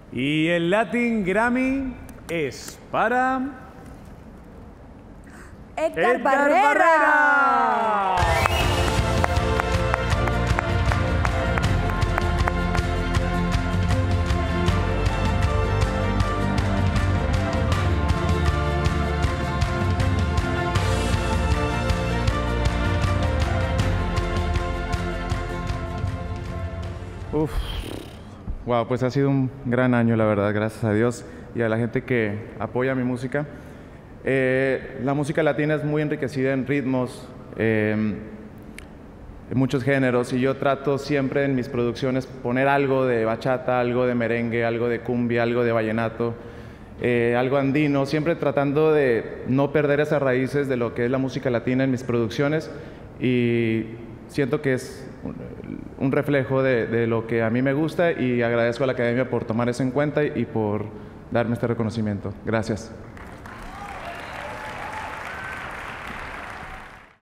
Y el Latin Grammy es para... Edgar Barrera. Uf, wow, pues ha sido un gran año, la verdad, gracias a Dios y a la gente que apoya mi música. La música latina es muy enriquecida en ritmos, en muchos géneros, y yo trato siempre en mis producciones poner algo de bachata, algo de merengue, algo de cumbia, algo de vallenato, algo andino, siempre tratando de no perder esas raíces de lo que es la música latina en mis producciones, y siento que es un reflejo de lo que a mí me gusta, y agradezco a la Academia por tomar eso en cuenta y por darme este reconocimiento. Gracias.